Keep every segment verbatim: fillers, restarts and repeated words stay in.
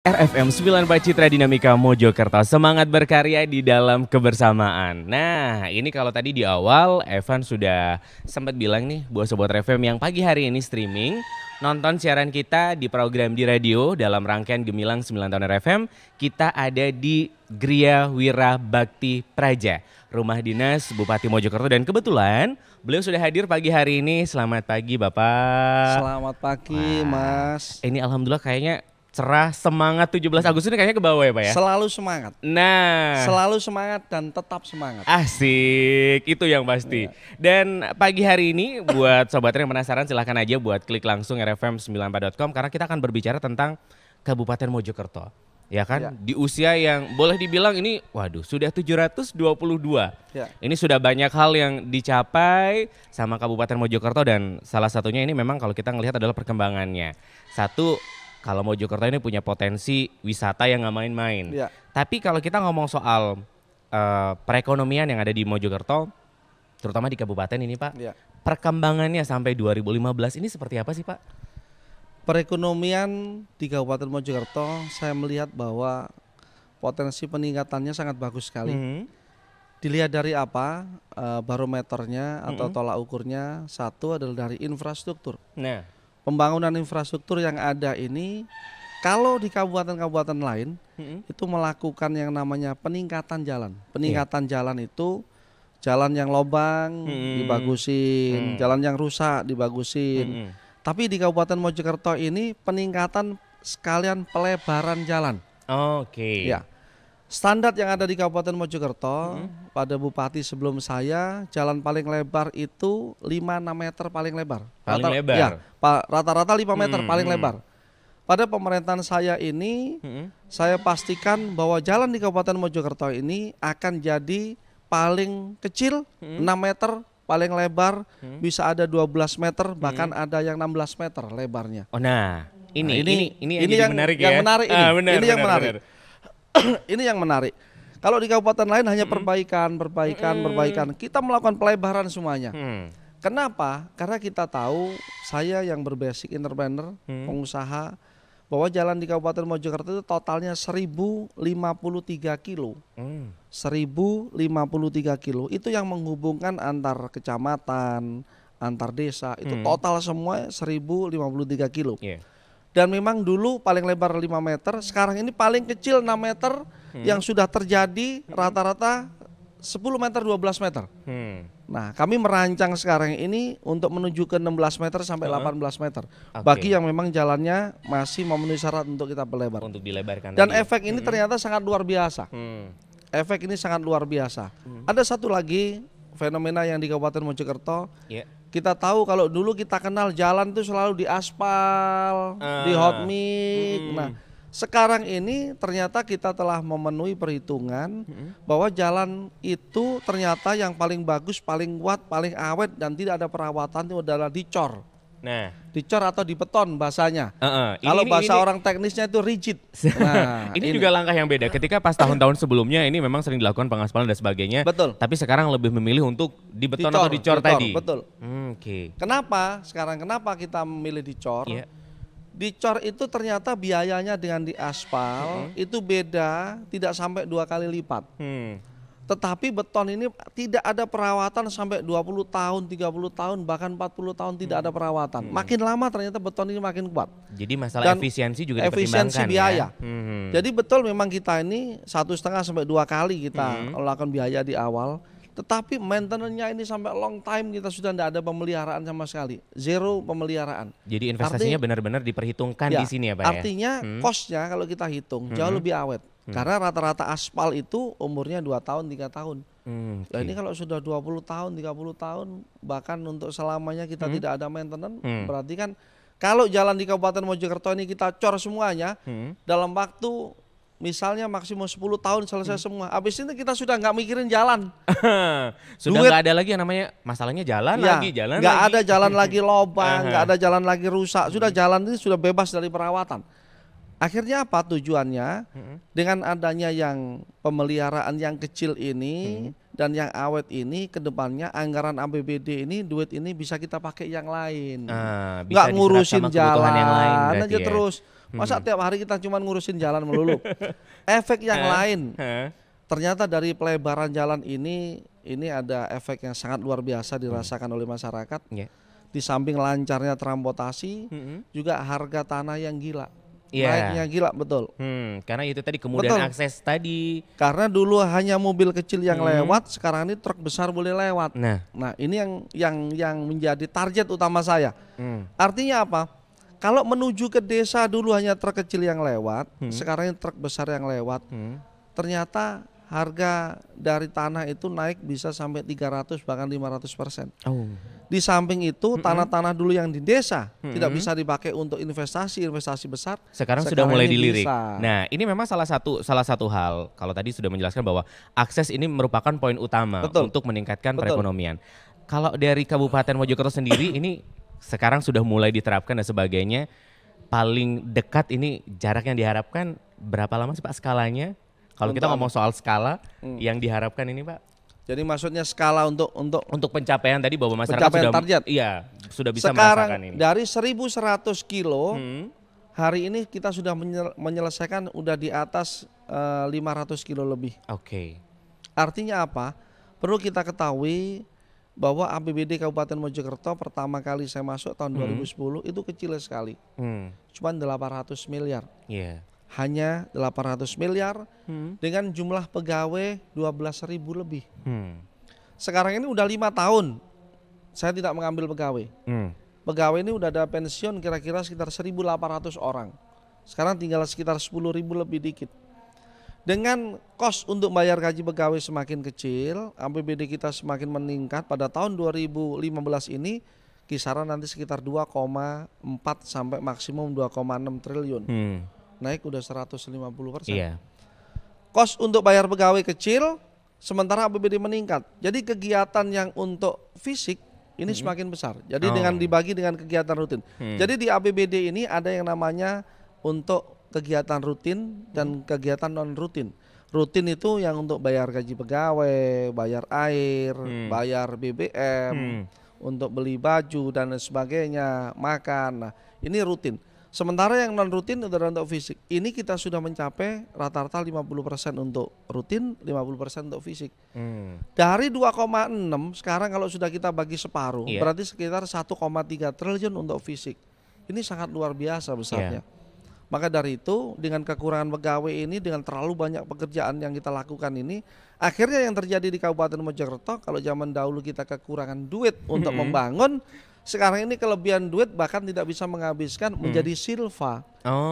R F M sembilan empat Citra Dinamika Mojokerto, semangat berkarya di dalam kebersamaan. Nah, ini kalau tadi di awal Evan sudah sempat bilang nih buat Sobat R F M yang pagi hari ini streaming, nonton siaran kita di program di radio dalam rangkaian Gemilang sembilan tahun R F M. Kita ada di Gria Wira Bakti Praja, rumah dinas Bupati Mojokerto, dan kebetulan beliau sudah hadir pagi hari ini. Selamat pagi Bapak. Selamat pagi. Wah, Mas. Ini alhamdulillah kayaknya cerah, semangat tujuh belas Agustus ini kayaknya ke bawah ya Pak ya? Selalu semangat. Nah. Selalu semangat dan tetap semangat. Asik, itu yang pasti. Ya. Dan pagi hari ini buat sobat yang penasaran silahkan aja buat klik langsung r f m sembilan puluh empat dot com karena kita akan berbicara tentang Kabupaten Mojokerto. Ya kan, ya. Di usia yang boleh dibilang ini waduh sudah tujuh ratus dua puluh dua. Ya. Ini sudah banyak hal yang dicapai sama Kabupaten Mojokerto dan salah satunya ini memang kalau kita ngelihat adalah perkembangannya. Satu, kalau Mojokerto ini punya potensi wisata yang nggak main-main. Ya. Tapi kalau kita ngomong soal uh, perekonomian yang ada di Mojokerto, terutama di kabupaten ini Pak, ya. Perkembangannya sampai dua ribu lima belas ini seperti apa sih Pak? Perekonomian di Kabupaten Mojokerto, saya melihat bahwa potensi peningkatannya sangat bagus sekali. Mm-hmm. Dilihat dari apa? Uh, barometernya atau mm-hmm. tolak ukurnya, satu adalah dari infrastruktur. Nah. Pembangunan infrastruktur yang ada ini, kalau di kabupaten-kabupaten lain mm-hmm. itu melakukan yang namanya peningkatan jalan. Peningkatan yeah. jalan itu jalan yang lobang mm-hmm. dibagusin, mm-hmm. jalan yang rusak dibagusin. Mm-hmm. Tapi di Kabupaten Mojokerto ini peningkatan sekalian pelebaran jalan. Oke. Okay. Ya. Standar yang ada di Kabupaten Mojokerto hmm. pada bupati sebelum saya, jalan paling lebar itu lima enam meter paling lebar. Paling Rata, lebar? Ya, rata-rata lima meter hmm. paling hmm. lebar. Pada pemerintahan saya ini, hmm. saya pastikan bahwa jalan di Kabupaten Mojokerto ini akan jadi paling kecil, hmm. enam meter, paling lebar, hmm. bisa ada dua belas meter, bahkan hmm. ada yang enam belas meter lebarnya. Oh nah, ini, nah, ini, ini, ini, ini yang menarik yang ya? menarik ini, ah, benar, ini benar, yang menarik. Benar. Ini yang menarik. Kalau di kabupaten lain hanya perbaikan, perbaikan, mm. perbaikan. Kita melakukan pelebaran semuanya. Mm. Kenapa? Karena kita tahu, saya yang berbasic entrepreneur, mm. pengusaha, bahwa jalan di Kabupaten Mojokerto itu totalnya seribu lima puluh tiga kilo. Mm. seribu lima puluh tiga kilo. Itu yang menghubungkan antar kecamatan, antar desa. Itu mm. total semua seribu lima puluh tiga kilo. Yeah. Dan memang dulu paling lebar lima meter, sekarang ini paling kecil enam meter, hmm. yang sudah terjadi rata-rata sepuluh meter, dua belas meter. Hmm. Nah, kami merancang sekarang ini untuk menuju ke enam belas meter sampai uh-huh. delapan belas meter. Okay. Bagi yang memang jalannya masih memenuhi syarat untuk kita pelebar. Untuk dilebarkan. Dan lagi. efek ini hmm. ternyata sangat luar biasa. Hmm. Efek ini sangat luar biasa. Hmm. Ada satu lagi fenomena yang di Kabupaten Mojokerto. Yeah. Kita tahu kalau dulu kita kenal jalan itu selalu di aspal, uh, di hot mix. Mm. Nah, sekarang ini ternyata kita telah memenuhi perhitungan mm. bahwa jalan itu ternyata yang paling bagus, paling kuat, paling awet dan tidak ada perawatan itu adalah dicor. Nah, dicor atau dibeton bahasanya. Uh, uh. Ini, kalau bahasa ini, orang teknisnya itu rigid. Nah, ini, ini juga langkah yang beda. Ketika pas tahun-tahun sebelumnya ini memang sering dilakukan pengaspalan dan sebagainya. Betul. Tapi sekarang lebih memilih untuk dibeton dicor, atau dicor, dicor tadi. Betul. Hmm, Oke. Okay. Kenapa? Sekarang kenapa kita memilih dicor? Yeah. Dicor itu ternyata biayanya dengan diaspal hmm. itu beda, tidak sampai dua kali lipat. Hmm. Tetapi beton ini tidak ada perawatan sampai dua puluh tahun, tiga puluh tahun, bahkan empat puluh tahun tidak ada perawatan. Hmm. Makin lama ternyata beton ini makin kuat. Jadi masalah dan efisiensi juga dipertimbangkan. Efisiensi biaya. Ya? Hmm. Jadi betul memang kita ini satu setengah sampai dua kali kita hmm. melakukan biaya di awal. Tetapi maintenance-nya ini sampai long time kita sudah tidak ada pemeliharaan sama sekali. Zero pemeliharaan. Jadi investasinya benar-benar diperhitungkan ya, di sini ya Pak artinya ya? Artinya hmm. cost-nya kalau kita hitung hmm. jauh lebih awet. Hmm. Karena rata-rata aspal itu umurnya dua tahun, tiga tahun. Hmm, okay. Nah ini kalau sudah dua puluh tahun, tiga puluh tahun, bahkan untuk selamanya kita hmm. tidak ada maintenance, hmm. berarti kan kalau jalan di Kabupaten Mojokerto ini kita cor semuanya, hmm. dalam waktu misalnya maksimum sepuluh tahun selesai hmm. semua. Habis itu kita sudah nggak mikirin jalan. Sudah nggak ada lagi yang namanya masalahnya jalan ya, lagi, jalan gak lagi. Nggak ada jalan lagi lobang, nggak ada jalan lagi rusak. Sudah hmm. jalan ini sudah bebas dari perawatan. Akhirnya apa tujuannya? Hmm. Dengan adanya yang pemeliharaan yang kecil ini, hmm. dan yang awet ini kedepannya anggaran A P B D ini duit ini bisa kita pakai yang lain, Ah, bisa nggak diserap ngurusin sama kebutuhan jalan yang lain aja berarti ya? terus. Masa tiap hari kita cuma ngurusin jalan melulu? Efek yang Hah? lain, Hah? ternyata dari pelebaran jalan ini ini ada efek yang sangat luar biasa dirasakan oleh masyarakat. Ya. Di samping lancarnya transportasi, Mm-mm. juga harga tanah yang gila, Iya. naiknya gila betul. Hmm, karena itu tadi kemudahan Betul. akses tadi. Karena dulu hanya mobil kecil yang Hmm. lewat, sekarang ini truk besar boleh lewat. Nah, Nah, ini yang yang yang menjadi target utama saya. hmm. Artinya apa? Kalau menuju ke desa dulu hanya truk kecil yang lewat, Hmm. sekarang ini truk besar yang lewat. Hmm. Ternyata harga dari tanah itu naik bisa sampai tiga ratus bahkan lima ratus persen. Oh. Di samping itu tanah-tanah dulu yang di desa Mm-mm. tidak bisa dipakai untuk investasi-investasi besar. Sekarang, sudah mulai ini dilirik. bisa. Nah, ini memang salah satu salah satu hal. Kalau tadi sudah menjelaskan bahwa akses ini merupakan poin utama Betul. untuk meningkatkan Betul. perekonomian. Kalau dari Kabupaten Mojokerto sendiri ini sekarang sudah mulai diterapkan dan sebagainya. Paling dekat ini jarak yang diharapkan berapa lama sih Pak skalanya? Kalau kita Untuk ngomong soal skala Hmm. yang diharapkan ini Pak Jadi maksudnya skala untuk untuk untuk pencapaian tadi bahwa masyarakat Pencapaian sudah target. iya sudah bisa sekarang merasakan ini. dari seribu seratus kilo Hmm. hari ini kita sudah menyel- menyelesaikan udah di atas eh, lima ratus kilo lebih. Oke. Artinya apa? Perlu kita ketahui bahwa A P B D Kabupaten Mojokerto pertama kali saya masuk tahun dua ribu sepuluh itu kecil sekali, Hmm. cuma delapan ratus miliar. Iya. Hanya delapan ratus miliar Hmm. dengan jumlah pegawai dua belas ribu lebih. Hmm. Sekarang ini udah lima tahun saya tidak mengambil pegawai. Hmm. Pegawai ini udah ada pensiun kira-kira sekitar seribu delapan ratus orang. Sekarang tinggal sekitar sepuluh ribu lebih dikit. Dengan kos untuk bayar gaji pegawai semakin kecil, A P B D kita semakin meningkat. Pada tahun dua ribu lima belas ini kisaran nanti sekitar dua koma empat sampai maksimum dua koma enam triliun. Hmm. Naik udah seratus lima puluh persen. Iya. Kos untuk bayar pegawai kecil, sementara A P B D meningkat. Jadi kegiatan yang untuk fisik ini semakin besar. Jadi Oh. dengan dibagi dengan kegiatan rutin. Hmm. Jadi di A P B D ini ada yang namanya untuk kegiatan rutin dan kegiatan non rutin. Rutin itu yang untuk bayar gaji pegawai, bayar air, Hmm. bayar B B M, Hmm. untuk beli baju dan lain sebagainya, makan. Nah, ini rutin. Sementara yang non rutin adalah untuk fisik. Ini kita sudah mencapai rata-rata lima puluh persen untuk rutin, lima puluh persen untuk fisik. Hmm. Dari dua koma enam sekarang kalau sudah kita bagi separuh, Iya. berarti sekitar satu koma tiga triliun untuk fisik. Ini sangat luar biasa besarnya. Maka dari itu dengan kekurangan pegawai ini, dengan terlalu banyak pekerjaan yang kita lakukan ini, akhirnya yang terjadi di Kabupaten Mojokerto, kalau zaman dahulu kita kekurangan duit untuk Mm-hmm. membangun, sekarang ini kelebihan duit bahkan tidak bisa menghabiskan menjadi silva.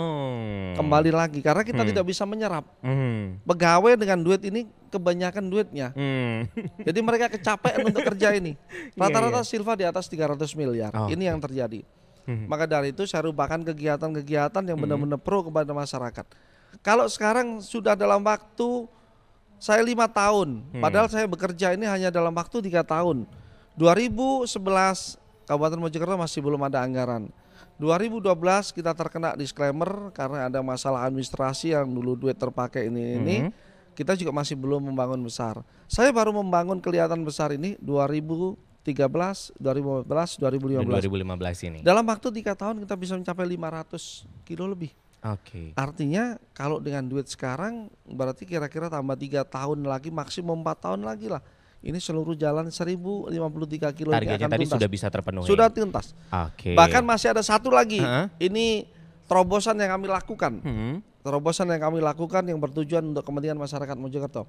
Oh. Kembali lagi karena kita Hmm. tidak bisa menyerap. Hmm. Pegawai dengan duit ini kebanyakan duitnya. Hmm. Jadi mereka kecapean untuk kerja ini. Rata-rata Iya, silva di atas tiga ratus miliar. Oh, Ini yang terjadi. Hmm. Maka dari itu saya rupakan kegiatan-kegiatan yang Hmm. benar-benar pro kepada masyarakat. Kalau sekarang sudah dalam waktu saya lima tahun, Hmm. padahal saya bekerja ini hanya dalam waktu tiga tahun. dua ribu sebelas Kabupaten Mojokerto masih belum ada anggaran. dua ribu dua belas kita terkena disclaimer karena ada masalah administrasi yang dulu duit terpakai ini ini. Hmm. Kita juga masih belum membangun besar. Saya baru membangun kelihatan besar ini dua ribu tiga belas, dua ribu empat belas, dua ribu lima Dan belas. dua ribu lima belas ini. Dalam waktu tiga tahun kita bisa mencapai lima ratus kilo lebih. Oke. Artinya kalau dengan duit sekarang berarti kira-kira tambah tiga tahun lagi, maksimum empat tahun lagi lah. Ini seluruh jalan seribu lima puluh tiga kilo ini Targetnya akan tadi tuntas. sudah bisa terpenuhi. Sudah tuntas. Oke. Bahkan masih ada satu lagi. Ha-ha. Ini terobosan yang kami lakukan. Hmm. Terobosan yang kami lakukan yang bertujuan untuk kepentingan masyarakat Mojokerto.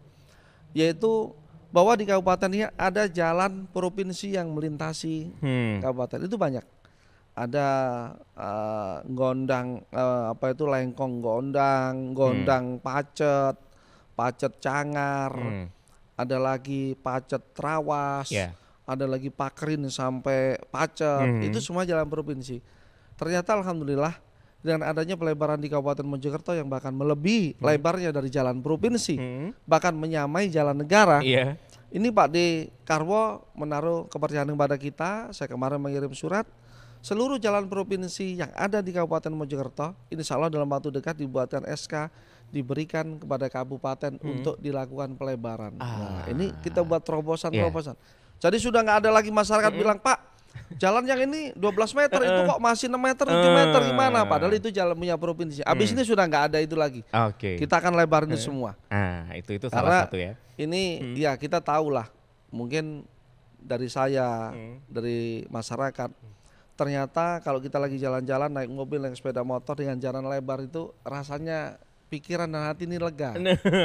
Yaitu bahwa di kabupaten ini ada jalan provinsi yang melintasi Hmm. kabupaten. Itu banyak. Ada eh, gondang eh, apa itu lengkong gondang, gondang pacet, pacet cangar, Hmm. ada lagi pacet trawas, Ya. ada lagi Pakrin sampai Pacet. Hmm. Itu semua jalan provinsi. Ternyata alhamdulillah dengan adanya pelebaran di Kabupaten Mojokerto yang bahkan melebihi lebarnya dari jalan provinsi, Hmm. bahkan menyamai jalan negara. Iya. Ini Pak D Karwo menaruh kepercayaan kepada kita. Saya kemarin mengirim surat seluruh jalan provinsi yang ada di Kabupaten Mojokerto, insya Allah dalam waktu dekat dibuatkan S K, diberikan kepada kabupaten hmm. untuk dilakukan pelebaran. Ah. Nah, ini kita buat terobosan-terobosan. Yeah. Jadi sudah nggak ada lagi masyarakat mm-hmm. bilang, Pak, jalan yang ini dua belas meter itu kok masih enam meter, tujuh meter gimana? Padahal itu jalan punya provinsi. Abis hmm. ini sudah nggak ada itu lagi. Oke. Okay. Kita akan lebarin itu semua. Ah, itu itu Karena salah satu ya. Ini hmm. ya kita tahu lah. Mungkin dari saya, hmm. dari masyarakat. Ternyata kalau kita lagi jalan-jalan naik mobil, naik sepeda motor dengan jalan lebar itu rasanya pikiran dan hati ini lega,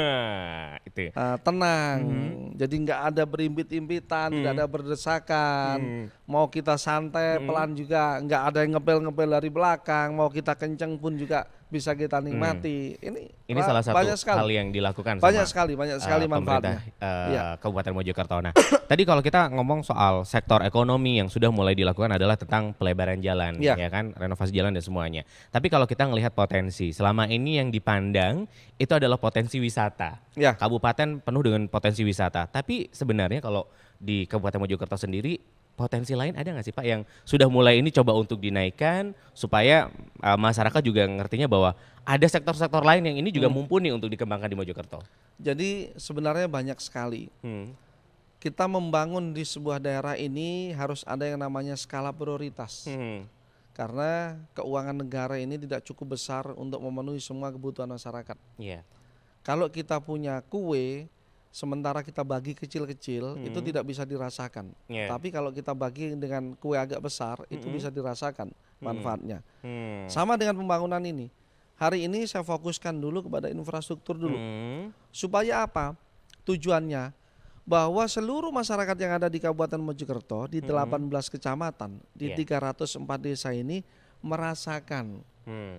nah, itu. Uh, tenang, hmm. jadi nggak ada berimpit-impitan, nggak hmm. ada berdesakan, hmm. mau kita santai hmm. pelan juga, nggak ada yang ngepel-ngepel dari belakang, mau kita kenceng pun juga bisa kita nikmati. Hmm. Ini ini salah satu hal yang dilakukan banyak sama, sekali, banyak sekali uh, manfaatnya. Uh, ya. Kabupaten Mojokerto. Nah, tadi kalau kita ngomong soal sektor ekonomi yang sudah mulai dilakukan adalah tentang pelebaran jalan, ya, ya kan, renovasi jalan dan semuanya. Tapi kalau kita ngelihat potensi, selama ini yang dipandang itu adalah potensi wisata. Ya. Kabupaten penuh dengan potensi wisata. Tapi sebenarnya kalau di Kabupaten Mojokerto sendiri, potensi lain ada nggak sih Pak yang sudah mulai ini coba untuk dinaikkan supaya uh, masyarakat juga ngertinya bahwa ada sektor-sektor lain yang ini juga hmm. mumpuni untuk dikembangkan di Mojokerto? Jadi sebenarnya banyak sekali. Hmm. Kita membangun di sebuah daerah ini harus ada yang namanya skala prioritas. Hmm. Karena keuangan negara ini tidak cukup besar untuk memenuhi semua kebutuhan masyarakat. Yeah. Kalau kita punya kue, sementara kita bagi kecil-kecil, hmm. itu tidak bisa dirasakan. Yeah. Tapi kalau kita bagi dengan kue agak besar, hmm. itu bisa dirasakan manfaatnya. Hmm. Sama dengan pembangunan ini. Hari ini saya fokuskan dulu kepada infrastruktur dulu. Hmm. Supaya apa? Tujuannya bahwa seluruh masyarakat yang ada di Kabupaten Mojokerto, di delapan belas kecamatan, di yeah. tiga ratus empat desa ini merasakan hmm.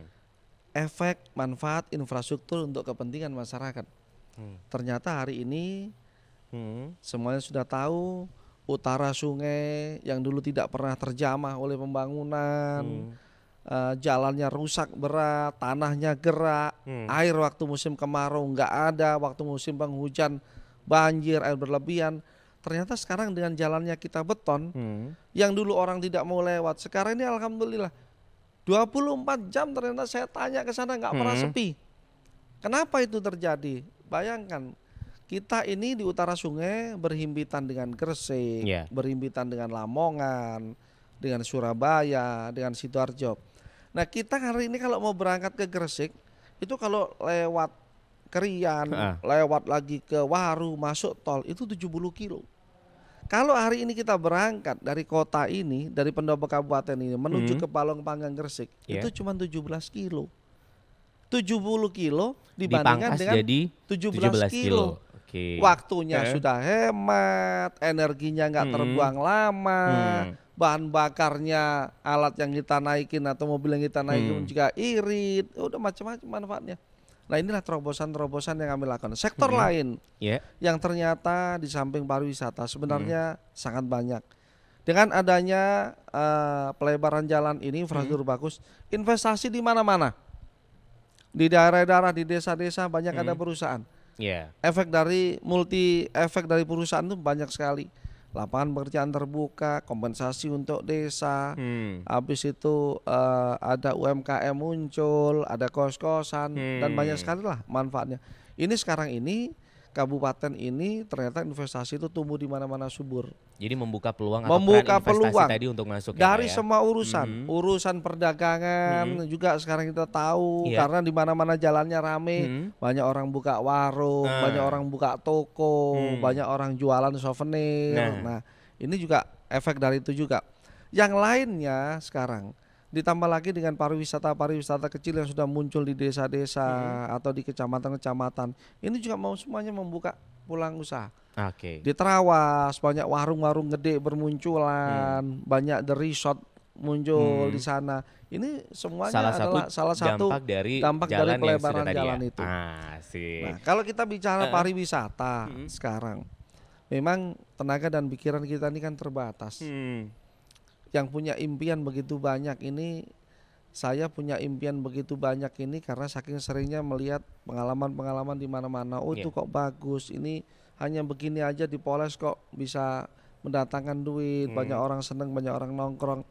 efek manfaat infrastruktur untuk kepentingan masyarakat. Hmm. Ternyata hari ini hmm. semuanya sudah tahu utara sungai yang dulu tidak pernah terjamah oleh pembangunan, hmm. uh, jalannya rusak berat, tanahnya gerak, hmm. air waktu musim kemarau nggak ada, waktu musim penghujan banjir, air berlebihan. Ternyata sekarang dengan jalannya kita beton, hmm. yang dulu orang tidak mau lewat, sekarang ini alhamdulillah dua puluh empat jam ternyata saya tanya ke sana nggak hmm. pernah sepi. Kenapa itu terjadi? Bayangkan, kita ini di utara sungai berhimpitan dengan Gresik, yeah. berhimpitan dengan Lamongan, dengan Surabaya, dengan Sidoarjo. Nah kita hari ini kalau mau berangkat ke Gresik, itu kalau lewat Kerian, uh. lewat lagi ke Waru, masuk tol, itu tujuh puluh kilo. Kalau hari ini kita berangkat dari kota ini, dari pendopo kabupaten ini, menuju hmm. ke Palong Panggang Gresik, yeah. itu cuma tujuh belas kilo. tujuh puluh kilo dibandingkan dengan jadi tujuh belas kilo. Okay. Waktunya eh. sudah hemat, energinya nggak hmm. terbuang lama, hmm. bahan bakarnya alat yang kita naikin atau mobil yang kita naikin hmm. juga irit, udah macam-macam manfaatnya. Nah inilah terobosan-terobosan yang kami lakukan. Sektor hmm. lain yeah. yang ternyata di samping pariwisata sebenarnya hmm. sangat banyak. Dengan adanya uh, pelebaran jalan ini, infrastruktur hmm. bagus, investasi di mana-mana. Di daerah-daerah, di desa-desa banyak hmm. ada perusahaan. Yeah. Efek dari multi efek dari perusahaan itu banyak sekali. Lapangan pekerjaan terbuka, kompensasi untuk desa. Hmm. Habis itu uh, ada U M K M muncul, ada kos-kosan hmm. dan banyak sekali lah manfaatnya. Ini sekarang ini kabupaten ini ternyata investasi itu tumbuh di mana-mana subur. Jadi membuka peluang atau membuka peluang tadi untuk masuk dari ya, semua urusan, hmm. urusan perdagangan hmm. juga sekarang kita tahu yeah. karena di mana-mana jalannya rame, hmm. banyak orang buka warung, nah. banyak orang buka toko, hmm. banyak orang jualan souvenir. Nah. nah, ini juga efek dari itu juga. Yang lainnya sekarang ditambah lagi dengan pariwisata-pariwisata kecil yang sudah muncul di desa-desa hmm. atau di kecamatan-kecamatan. Ini juga mau semuanya membuka pulang usaha. Oke. Okay. Di Terawas banyak warung-warung gede bermunculan, hmm. banyak the resort muncul hmm. di sana. Ini semuanya salah adalah satu salah satu dampak dari dampak dari pelebaran jalan ya? itu. Ah, nah, kalau kita bicara uh. pariwisata hmm. sekarang, memang tenaga dan pikiran kita ini kan terbatas. Hmm. Yang punya impian begitu banyak ini, saya punya impian begitu banyak ini karena saking seringnya melihat pengalaman-pengalaman di mana-mana. Oh yeah. itu kok bagus, ini hanya begini aja dipoles kok bisa mendatangkan duit, hmm. banyak orang seneng, banyak orang nongkrong.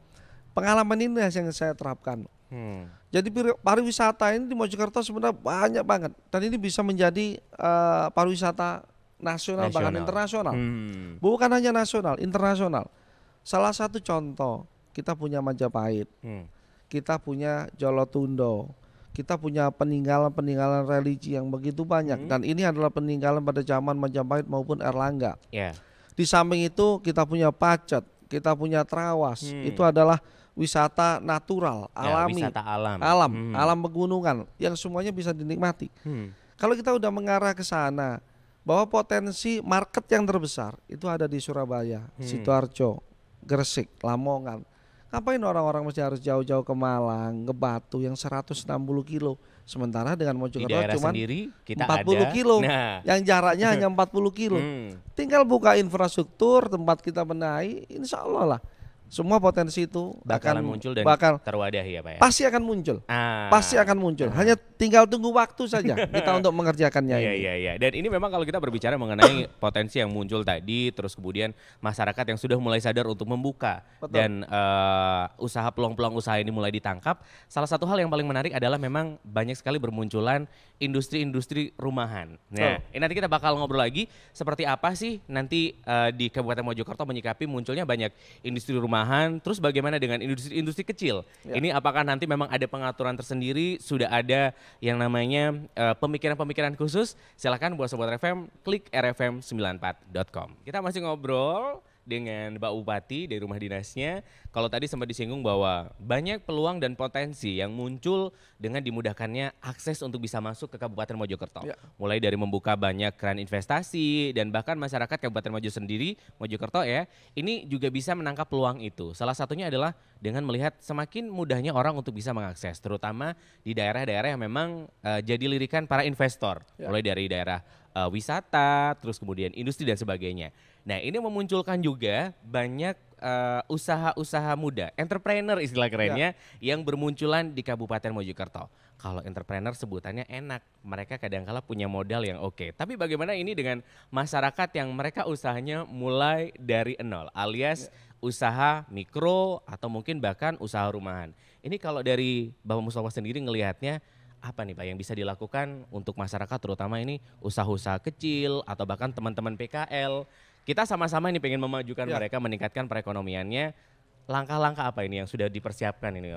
Pengalaman ini yang saya terapkan. Hmm. Jadi pariwisata ini di Mojokerto sebenarnya banyak banget dan ini bisa menjadi uh, pariwisata nasional, nasional bahkan internasional. Hmm. Bukan hanya nasional, internasional. Salah satu contoh kita punya Majapahit, hmm. kita punya Jolotundo, kita punya peninggalan-peninggalan religi yang begitu banyak hmm. dan ini adalah peninggalan pada zaman Majapahit maupun Erlangga. Yeah. Di samping itu kita punya Pacet, kita punya Trawas, hmm. itu adalah wisata natural, alami, ya, wisata alam, alam, hmm. alam pegunungan yang semuanya bisa dinikmati. Hmm. Kalau kita udah mengarah ke sana, bahwa potensi market yang terbesar itu ada di Surabaya, hmm. Sidoarjo, Gresik, Lamongan. Ngapain orang-orang mesti harus jauh-jauh ke Malang, ke Batu yang seratus enam puluh kilo. Sementara dengan Mojokerto cuma empat puluh kilo, nah. yang jaraknya hanya empat puluh kilo. Hmm. Tinggal buka infrastruktur, tempat kita benahi, insya Allah lah. Semua potensi itu bakalan akan muncul dan bakal terwadahi ya Pak ya? Pasti akan muncul, ah. pasti akan muncul. Hanya tinggal tunggu waktu saja kita untuk mengerjakannya iya, ini. Iya, iya. Dan ini memang kalau kita berbicara mengenai potensi yang muncul tadi, terus kemudian masyarakat yang sudah mulai sadar untuk membuka. Betul. Dan uh, usaha peluang-peluang usaha ini mulai ditangkap. Salah satu hal yang paling menarik adalah memang banyak sekali bermunculan industri-industri rumahan. Nah, oh. ini nanti kita bakal ngobrol lagi seperti apa sih nanti uh, di Kabupaten Mojokerto menyikapi munculnya banyak industri rumahan. Terus bagaimana dengan industri-industri kecil? Ya. Ini apakah nanti memang ada pengaturan tersendiri? Sudah ada yang namanya uh, pemikiran-pemikiran khusus? Silakan buat Sobat R F M, klik r f m sembilan empat dot com. Kita masih ngobrol dengan Pak Bupati dari rumah dinasnya. Kalau tadi sempat disinggung bahwa banyak peluang dan potensi yang muncul dengan dimudahkannya akses untuk bisa masuk ke Kabupaten Mojokerto. Ya. Mulai dari membuka banyak keran investasi dan bahkan masyarakat Kabupaten Mojo sendiri, Mojokerto ya, ini juga bisa menangkap peluang itu. Salah satunya adalah dengan melihat semakin mudahnya orang untuk bisa mengakses, terutama di daerah-daerah yang memang uh, jadi lirikan para investor. Ya. Mulai dari daerah uh, wisata, terus kemudian industri dan sebagainya. Nah, ini memunculkan juga banyak uh, usaha-usaha muda, entrepreneur istilah kerennya, ya. yang bermunculan di Kabupaten Mojokerto. Kalau entrepreneur sebutannya enak, mereka kadang-kala punya modal yang oke. Tapi bagaimana ini dengan masyarakat yang mereka usahanya mulai dari nol, alias ya. usaha mikro atau mungkin bahkan usaha rumahan. Ini kalau dari Bapak Mustafa sendiri ngelihatnya, apa nih Pak yang bisa dilakukan untuk masyarakat terutama ini usaha-usaha kecil atau bahkan teman-teman P K L. Kita sama-sama ini pengen memajukan ya. mereka, meningkatkan perekonomiannya. Langkah-langkah apa ini yang sudah dipersiapkan ini?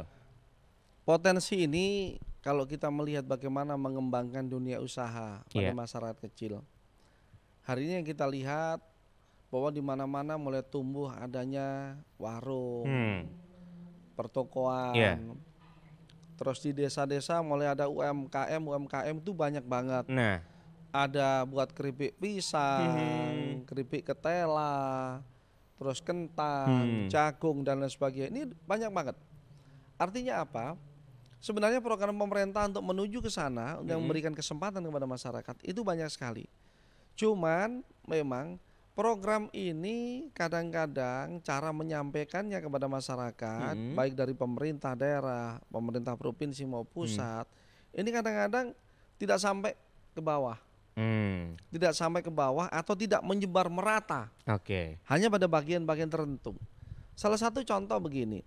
Potensi ini kalau kita melihat bagaimana mengembangkan dunia usaha pada ya. masyarakat kecil. Hari ini yang kita lihat bahwa di mana-mana mulai tumbuh adanya warung, hmm. pertokoan. Ya. Terus di desa-desa mulai ada U M K M, U M K M itu banyak banget. Nah. Ada buat keripik pisang, hmm. keripik ketela, terus kentang, hmm. jagung dan lain sebagainya. Ini banyak banget. Artinya apa? Sebenarnya program pemerintah untuk menuju ke sana, hmm. yang memberikan kesempatan kepada masyarakat itu banyak sekali. Cuman memang program ini kadang-kadang cara menyampaikannya kepada masyarakat, hmm. baik dari pemerintah daerah, pemerintah provinsi maupun pusat, hmm. ini kadang-kadang tidak sampai ke bawah. Hmm. Tidak sampai ke bawah atau tidak menyebar merata. Oke. Okay. Hanya pada bagian-bagian tertentu. Salah satu contoh begini.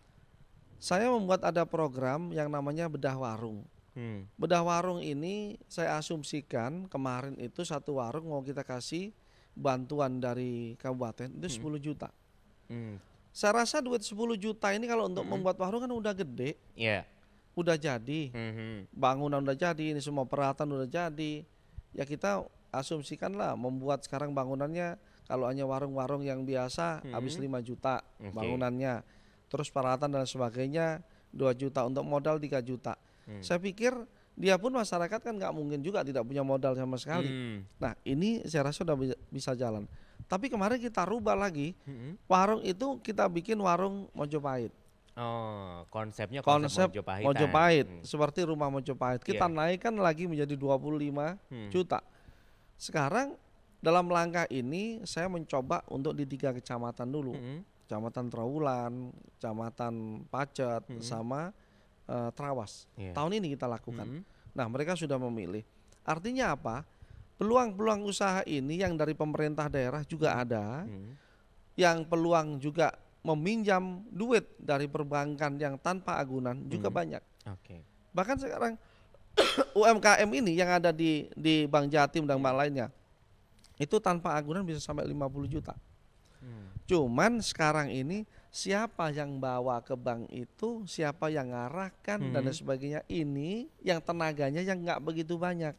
Saya membuat ada program yang namanya bedah warung. Hmm. Bedah warung ini saya asumsikan kemarin itu satu warung mau kita kasih bantuan dari kabupaten itu hmm. sepuluh juta. Hmm. Saya rasa duit sepuluh juta ini kalau untuk hmm. membuat warung kan udah gede. Iya. Yeah. Udah jadi. Hmm. Bangunan udah jadi, ini semua peralatan udah jadi. Ya kita asumsikanlah membuat sekarang bangunannya kalau hanya warung-warung yang biasa hmm. habis lima juta okay. bangunannya. Terus peralatan dan sebagainya dua juta, untuk modal tiga juta. Hmm. Saya pikir dia pun masyarakat kan nggak mungkin juga tidak punya modal sama sekali. Hmm. Nah ini saya rasa sudah bisa jalan. Tapi kemarin kita rubah lagi, hmm. warung itu kita bikin warung Mojopahit. Oh, konsepnya konsep, konsep Mojopahit. Mojopahit, hmm. seperti rumah Mojopahit. Kita yeah. naikkan lagi menjadi dua puluh lima hmm. juta. Sekarang dalam langkah ini saya mencoba untuk di tiga kecamatan dulu. Hmm. Kecamatan Trawulan, Kecamatan Pacet, hmm. sama uh, Trawas. Yeah. Tahun ini kita lakukan. Hmm. Nah, mereka sudah memilih. Artinya apa? Peluang-peluang usaha ini yang dari pemerintah daerah juga ada. Hmm. Yang peluang juga meminjam duit dari perbankan yang tanpa agunan juga Hmm. banyak. Oke. Bahkan sekarang U M K M ini yang ada di di Bank Jatim dan bank lainnya itu tanpa agunan bisa sampai lima puluh juta. Hmm. Cuman sekarang ini siapa yang bawa ke bank itu, siapa yang ngarahkan dan lain Hmm. sebagainya, ini yang tenaganya yang nggak begitu banyak.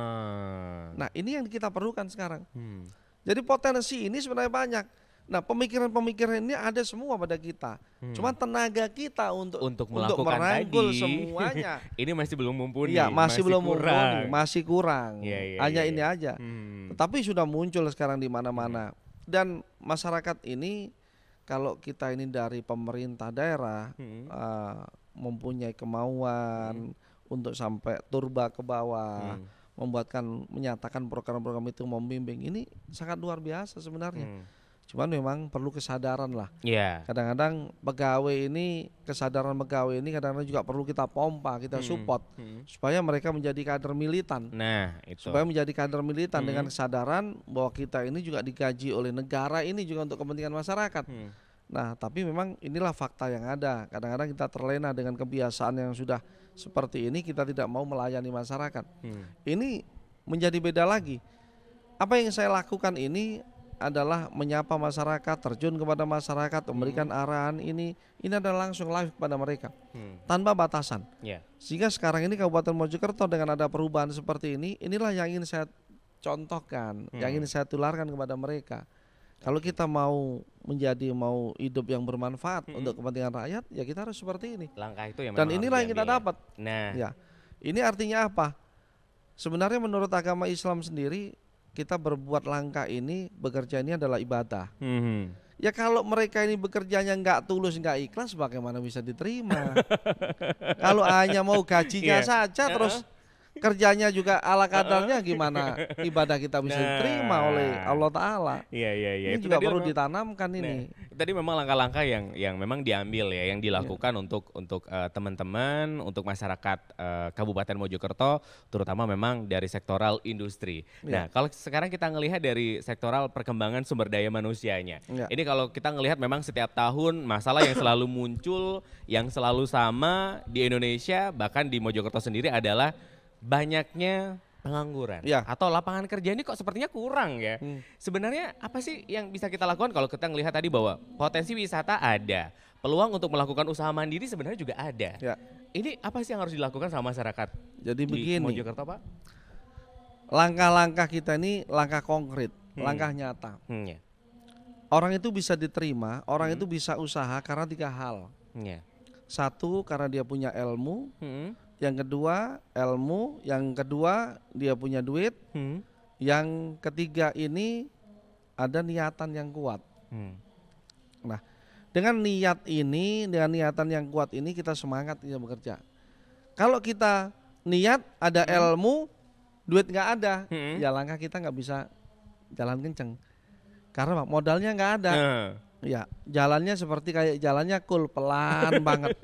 Ah. Nah ini yang kita perlukan sekarang. Hmm. Jadi potensi ini sebenarnya banyak. Nah pemikiran-pemikiran ini ada semua pada kita. Hmm. Cuman tenaga kita untuk Untuk untuk melakukan merangkul tadi semuanya, ini masih belum mumpuni. iya masih, belum kurang. mumpuni, masih kurang. Iya, iya, Hanya iya, ini iya. aja. Hmm. Tetapi sudah muncul sekarang di mana-mana. Dan masyarakat ini kalau kita ini dari pemerintah daerah Hmm. uh, mempunyai kemauan untuk sampai turba ke bawah, Hmm. membuatkan menyatakan program-program itu membimbing, ini sangat luar biasa sebenarnya. Hmm. Cuman memang perlu kesadaran lah. Iya. Kadang-kadang pegawai ini, kesadaran pegawai ini kadang-kadang juga perlu kita pompa, kita Hmm. support Hmm. supaya mereka menjadi kader militan. Nah, itu. Supaya menjadi kader militan Hmm. dengan kesadaran bahwa kita ini juga digaji oleh negara ini juga untuk kepentingan masyarakat. Hmm. Nah, tapi memang inilah fakta yang ada. Kadang-kadang kita terlena dengan kebiasaan yang sudah seperti ini, kita tidak mau melayani masyarakat. Hmm. Ini menjadi beda lagi. Apa yang saya lakukan ini adalah menyapa masyarakat, terjun kepada masyarakat, memberikan arahan ini. Ini adalah langsung live kepada mereka Hmm. tanpa batasan. Ya. Sehingga sekarang ini Kabupaten Mojokerto dengan ada perubahan seperti ini, inilah yang ingin saya contohkan, Hmm. yang ingin saya tularkan kepada mereka. Kalau kita mau menjadi mau hidup yang bermanfaat Hmm. untuk kepentingan rakyat, ya kita harus seperti ini. Langkah itu yang Dan memang inilah harus yang kita diambil ya. dapat. Nah. Ya, ini artinya apa? Sebenarnya menurut agama Islam sendiri, kita berbuat langkah ini, bekerja ini adalah ibadah. Hmm. Ya kalau mereka ini bekerjanya nggak tulus, nggak ikhlas, bagaimana bisa diterima? Kalau hanya mau gajinya Iya. saja, terus kerjanya juga ala kadarnya, gimana ibadah kita bisa Nah. diterima oleh Allah Ta'ala? Iya, iya, iya. Ini Itu juga tadi perlu memang- ditanamkan ini. Nah, tadi memang langkah-langkah yang yang memang diambil ya, yang dilakukan untuk untuk eh, teman-teman, untuk masyarakat eh, Kabupaten Mojokerto, terutama memang dari sektoral industri. Nah, kalau sekarang kita ngelihat dari sektoral perkembangan sumber daya manusianya, Ya. ini kalau kita ngelihat memang setiap tahun masalah yang selalu muncul, yang selalu sama di Indonesia, bahkan di Mojokerto sendiri adalah banyaknya pengangguran Ya. atau lapangan kerja ini kok sepertinya kurang ya. Hmm. Sebenarnya apa sih yang bisa kita lakukan kalau kita melihat tadi bahwa potensi wisata ada, peluang untuk melakukan usaha mandiri sebenarnya juga ada. Ya. Ini apa sih yang harus dilakukan sama masyarakat Jadi di begini, Mojokerto, Pak? langkah-langkah kita ini langkah konkret, Hmm. langkah nyata. Hmm, ya. Orang itu bisa diterima, orang Hmm. itu bisa usaha karena tiga hal. Ya. Satu, karena dia punya ilmu. Hmm. Yang kedua, ilmu. Yang kedua, dia punya duit. Hmm. Yang ketiga ini ada niatan yang kuat. Hmm. Nah, dengan niat ini, dengan niatan yang kuat ini kita semangat kita bekerja. Kalau kita niat, ada ilmu, duit nggak ada, Hmm. ya langkah kita nggak bisa jalan kenceng. Karena modalnya nggak ada. Nah. Ya, jalannya seperti kayak jalannya cool, pelan banget.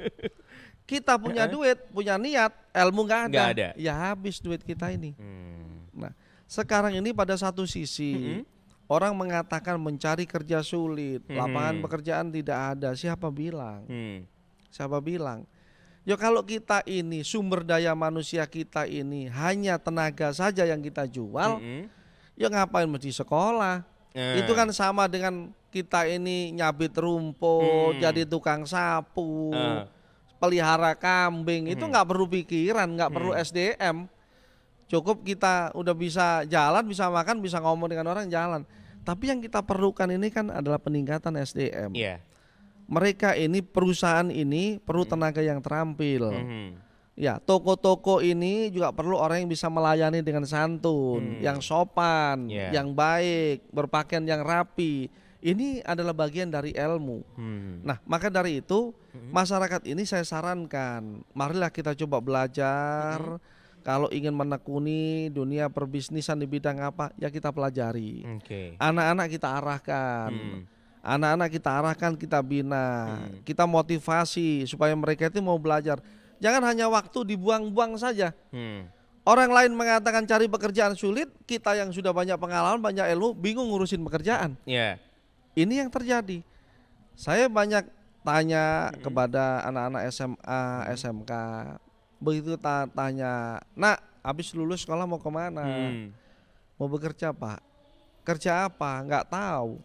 Kita punya duit, punya niat, ilmu nggak ada, Nggak ada. ya habis duit kita ini. Hmm. Nah, sekarang ini pada satu sisi Mm-mm. orang mengatakan mencari kerja sulit, Mhm. lapangan pekerjaan tidak ada. Siapa bilang? Hmm. Siapa bilang? Ya kalau kita ini sumber daya manusia kita ini hanya tenaga saja yang kita jual, Hmm. ya ngapain mesti sekolah? Nah. Itu kan sama dengan kita ini nyabit rumput, Hmm. jadi tukang sapu, Ah. pelihara kambing, itu Hmm. nggak perlu pikiran, nggak perlu Hmm. S D M. Cukup kita udah bisa jalan, bisa makan, bisa ngomong dengan orang, jalan. Tapi yang kita perlukan ini kan adalah peningkatan S D M. Iya. Mereka ini, perusahaan ini perlu tenaga yang terampil. Hmm. Ya, toko-toko ini juga perlu orang yang bisa melayani dengan santun, Hmm. yang sopan, Yeah. yang baik, berpakaian yang rapi. Ini adalah bagian dari ilmu. Hmm. Nah, maka dari itu masyarakat ini saya sarankan, marilah kita coba belajar. Kalau ingin menekuni dunia perbisnisan di bidang apa, ya kita pelajari. Oke. Anak-anak kita arahkan. Hmm. Anak-anak kita arahkan, kita bina, Hmm. kita motivasi supaya mereka itu mau belajar. Jangan hanya waktu dibuang-buang saja. Hmm. Orang lain mengatakan cari pekerjaan sulit, kita yang sudah banyak pengalaman, banyak ilmu, bingung ngurusin pekerjaan. Ya. Ini yang terjadi. Saya banyak tanya Mm-mm. kepada anak-anak S M A, Mm-mm. S M K. Begitu ta- tanya, nak, habis lulus sekolah mau kemana? Hmm. Mau bekerja pak? Kerja apa? Nggak tahu.